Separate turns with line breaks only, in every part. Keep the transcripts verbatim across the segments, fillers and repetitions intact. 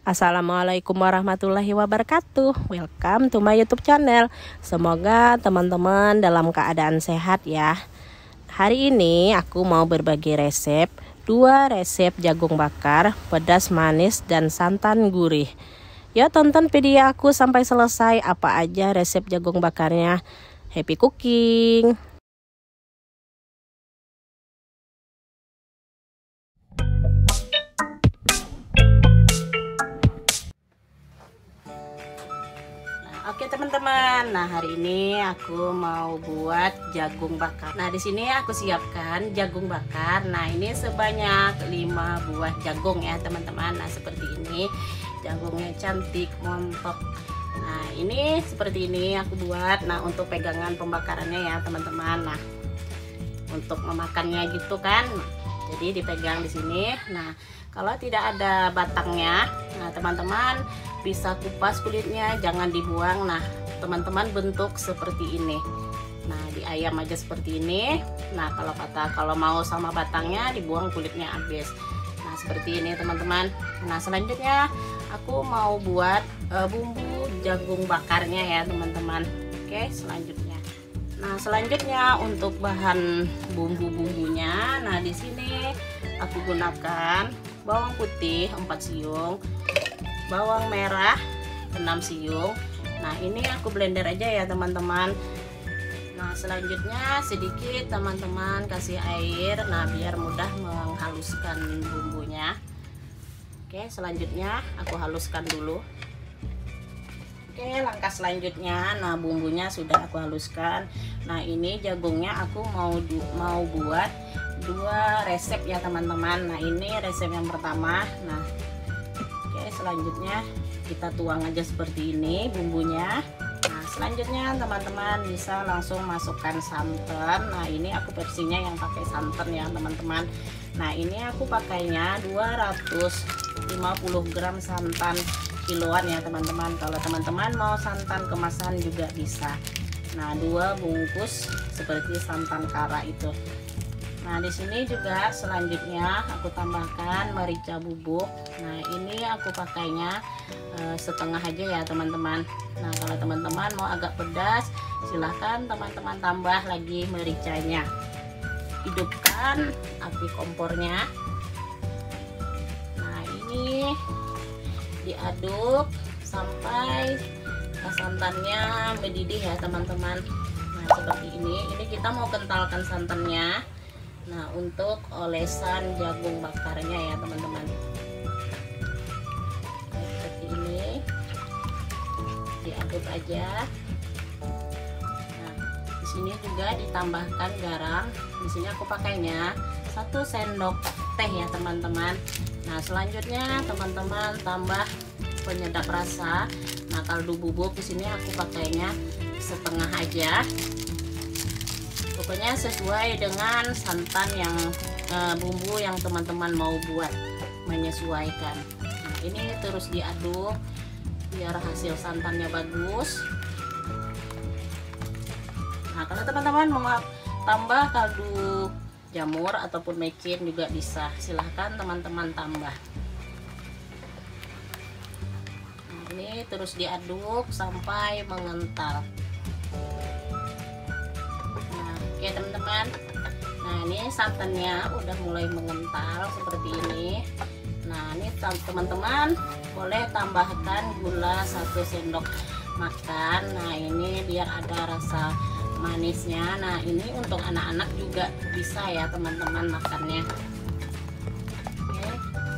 Assalamualaikum warahmatullahi wabarakatuh. Welcome to my YouTube channel. Semoga teman-teman dalam keadaan sehat ya. Hari ini aku mau berbagi resep dua resep jagung bakar pedas manis dan santan gurih. Ya, tonton video aku sampai selesai apa aja resep jagung bakarnya. Happy cooking. Oke teman-teman, nah hari ini aku mau buat jagung bakar. Nah di sini aku siapkan jagung bakar. Nah ini sebanyak lima buah jagung ya teman-teman. Nah seperti ini, jagungnya cantik, montok. Nah ini seperti ini aku buat. Nah untuk pegangan pembakarannya ya teman-teman. Nah untuk memakannya gitu kan. Jadi dipegang di sini. Nah kalau tidak ada batangnya, nah teman-teman bisa kupas kulitnya, jangan dibuang. Nah teman-teman bentuk seperti ini. Nah di ayam aja seperti ini. Nah kalau kata kalau mau sama batangnya dibuang kulitnya habis. Nah seperti ini teman-teman. Nah selanjutnya aku mau buat uh, bumbu jagung bakarnya ya teman-teman. Oke selanjutnya. Nah selanjutnya untuk bahan bumbu-bumbunya. Nah di sini aku gunakan bawang putih empat siung, bawang merah enam siung. Nah ini aku blender aja ya teman-teman. Nah selanjutnya sedikit teman-teman kasih air, nah biar mudah menghaluskan bumbunya. Oke selanjutnya aku haluskan dulu. Oke langkah selanjutnya, nah bumbunya sudah aku haluskan. Nah ini jagungnya aku mau mau buat dua resep ya teman-teman. Nah ini resep yang pertama. Nah oke selanjutnya kita tuang aja seperti ini bumbunya. Nah selanjutnya teman-teman bisa langsung masukkan santan. Nah ini aku versinya yang pakai santan ya teman-teman. Nah ini aku pakainya dua ratus lima puluh gram santan kiloan ya teman-teman. Kalau teman-teman mau santan kemasan juga bisa. Nah dua bungkus seperti santan kara itu. Nah di sini juga selanjutnya aku tambahkan merica bubuk. Nah ini aku pakainya e, setengah aja ya teman-teman. Nah kalau teman-teman mau agak pedas silahkan teman-teman tambah lagi mericanya. Hidupkan api kompornya. Nah ini diaduk sampai santannya mendidih ya teman-teman. Nah seperti ini. Ini kita mau kentalkan santannya. Nah untuk olesan jagung bakarnya ya teman-teman. Seperti ini diaduk aja. Nah di sini juga ditambahkan garam. Di sini aku pakainya satu sendok teh ya teman-teman. Nah selanjutnya teman-teman tambah penyedap rasa. Nah kaldu bubuk di sini aku pakainya setengah aja. Pokoknya sesuai dengan santan yang e, bumbu yang teman-teman mau buat, menyesuaikan. Nah ini terus diaduk biar hasil santannya bagus. Nah kalau teman-teman mau tambah kaldu jamur ataupun mecin juga bisa, silahkan teman-teman tambah. Nah, ini terus diaduk sampai mengental. Oke teman-teman, nah ini santannya udah mulai mengental seperti ini. Nah ini teman-teman boleh tambahkan gula satu sendok makan. Nah ini biar ada rasa manisnya. Nah ini untuk anak-anak juga bisa ya teman-teman makannya. Oke.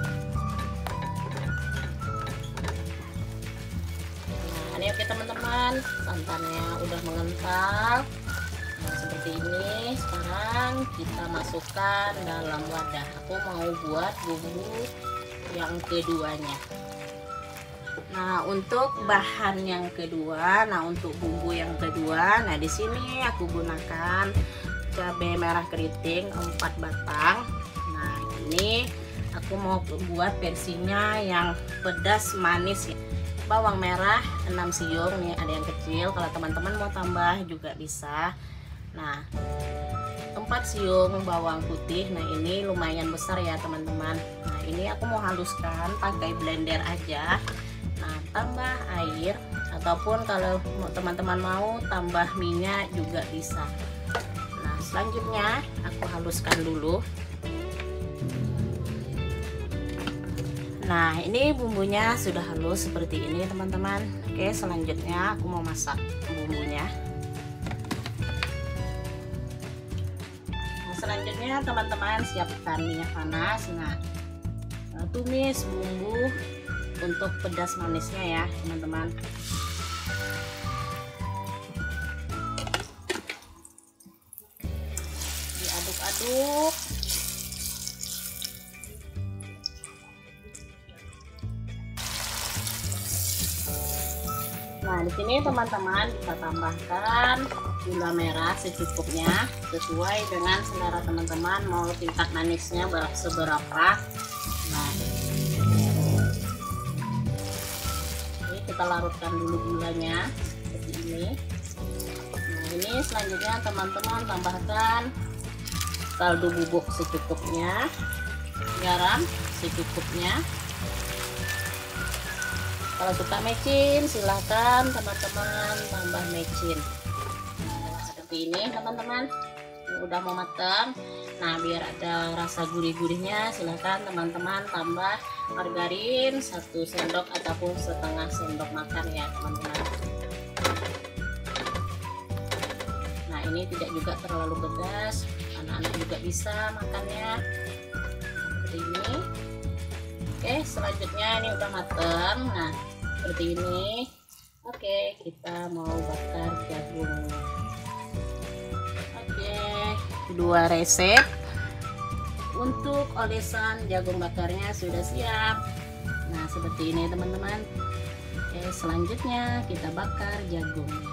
Nah ini oke teman-teman, santannya udah mengental. Nah, seperti ini. Sekarang kita masukkan dalam wadah. Aku mau buat bumbu yang keduanya. Nah untuk bahan yang kedua, nah untuk bumbu yang kedua, nah di sini aku gunakan cabai merah keriting empat batang. Nah ini aku mau buat versinya yang pedas manis ya. Bawang merah enam siung nih, ada yang kecil. Kalau teman-teman mau tambah juga bisa. Nah empat siung bawang putih. Nah ini lumayan besar ya teman-teman. Nah ini aku mau haluskan pakai blender aja. Nah tambah air, ataupun kalau teman-teman mau tambah minyak juga bisa. Nah selanjutnya aku haluskan dulu. Nah ini bumbunya sudah halus seperti ini teman-teman. Oke, selanjutnya aku mau masak bumbunya. Nah, selanjutnya teman-teman siapkan minyak panas. Nah tumis bumbu untuk pedas manisnya ya teman-teman. Diaduk-aduk. Nah, di sini teman-teman bisa tambahkan gula merah secukupnya, sesuai dengan selera teman-teman mau tingkat manisnya seberapa. Nah, ini kita larutkan dulu gulanya seperti ini. Nah, ini selanjutnya teman-teman tambahkan kaldu bubuk secukupnya, garam secukupnya. Kalau suka mecin silahkan teman-teman tambah mecin. Nah, seperti ini teman-teman, ini udah mau matang. Nah biar ada rasa gurih-gurihnya silahkan teman-teman tambah margarin satu sendok ataupun setengah sendok makan ya teman-teman. Nah ini tidak juga terlalu pedas, anak-anak juga bisa makannya seperti ini. Oke, selanjutnya ini udah mateng. Nah seperti ini. Oke, kita mau bakar jagung. Oke, dua resep untuk olesan jagung bakarnya sudah siap. Nah seperti ini teman-teman. Oke, selanjutnya kita bakar jagungnya.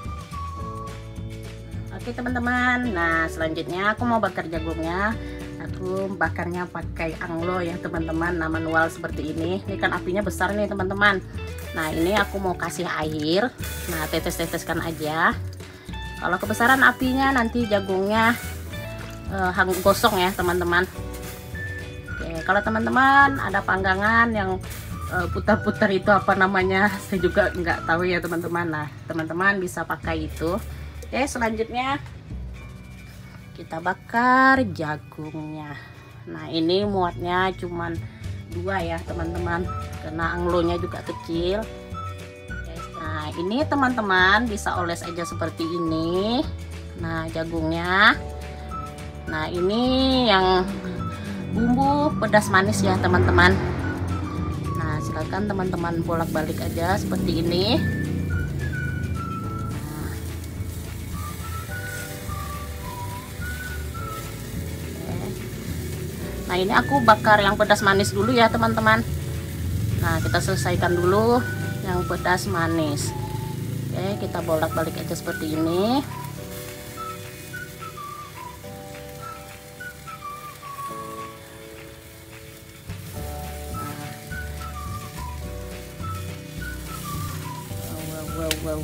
Oke teman-teman, nah selanjutnya aku mau bakar jagungnya. Aku bakarnya pakai anglo ya teman-teman. Nah manual seperti ini. Ini kan apinya besar nih teman-teman. Nah ini aku mau kasih air. Nah tetes-teteskan aja. Kalau kebesaran apinya nanti jagungnya eh, hang gosong ya teman-teman. Oke, kalau teman-teman ada panggangan yang putar-putar itu apa namanya, saya juga nggak tahu ya teman-teman. Nah teman-teman bisa pakai itu. Oke, selanjutnya kita bakar jagungnya. Nah ini muatnya cuman dua ya teman-teman, karena anglonya juga kecil. Nah ini teman-teman bisa oles aja seperti ini. Nah jagungnya. Nah ini yang bumbu pedas manis ya teman-teman. Nah silakan teman-teman bolak-balik aja seperti ini. Nah ini aku bakar yang pedas manis dulu ya teman-teman. Nah kita selesaikan dulu yang pedas manis. Oke, kita bolak-balik aja seperti ini. Nah, wow, wow, wow.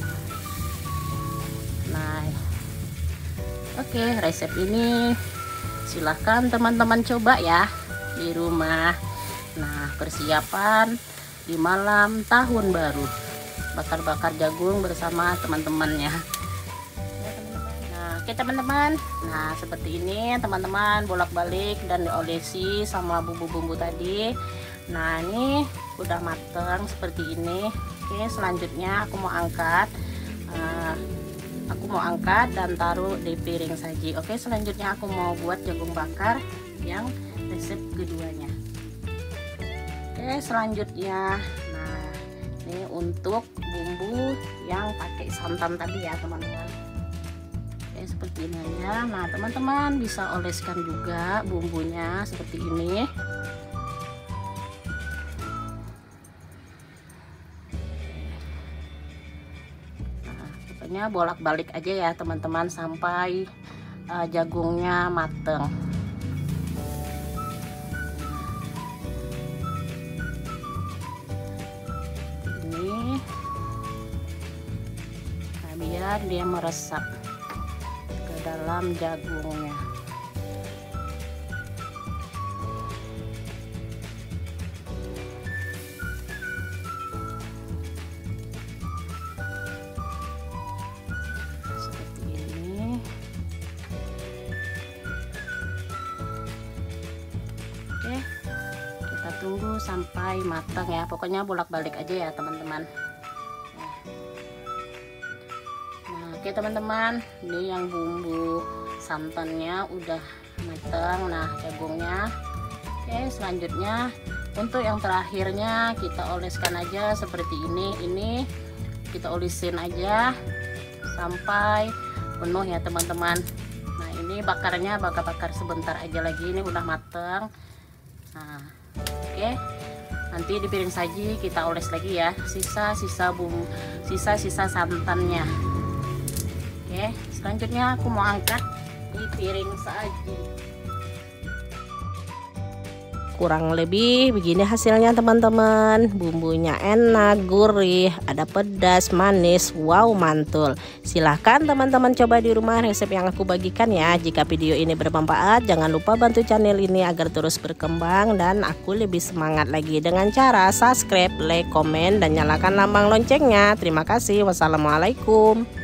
Nah, oke, resep ini silahkan teman-teman coba ya di rumah. Nah persiapan di malam tahun baru, bakar-bakar jagung bersama teman-temannya. Nah oke teman-teman, nah seperti ini teman-teman, bolak-balik dan diolesi sama bumbu-bumbu tadi. Nah ini udah mateng seperti ini. Oke, selanjutnya aku mau angkat. uh, Aku mau angkat dan taruh di piring saji. Oke, selanjutnya aku mau buat jagung bakar yang resep keduanya. Oke, selanjutnya, nah ini untuk bumbu yang pakai santan tadi ya teman-teman. Oke, seperti ini aja. Nah teman-teman bisa oleskan juga bumbunya seperti ini. Bolak-balik aja ya teman-teman sampai uh, jagungnya mateng. Ini nah, biar dia meresap ke dalam jagungnya. tunggu sampai matang ya, pokoknya bolak-balik aja ya teman-teman. Nah oke teman-teman, ini yang bumbu santannya udah matang. Nah jagungnya oke, selanjutnya untuk yang terakhirnya kita oleskan aja seperti ini. Ini kita olesin aja sampai penuh ya teman-teman. Nah ini bakarnya bakar-bakar sebentar aja lagi, ini udah mateng. Nah oke, nanti di piring saji kita oles lagi ya sisa-sisa bumbu, sisa-sisa santannya. Oke, selanjutnya aku mau angkat di piring saji. Kurang lebih begini hasilnya teman-teman. Bumbunya enak, gurih, ada pedas, manis, wow mantul. Silahkan teman-teman coba di rumah resep yang aku bagikan ya. Jika video ini bermanfaat, jangan lupa bantu channel ini agar terus berkembang dan aku lebih semangat lagi dengan cara subscribe, like, komen, dan nyalakan lambang loncengnya. Terima kasih. Wassalamualaikum.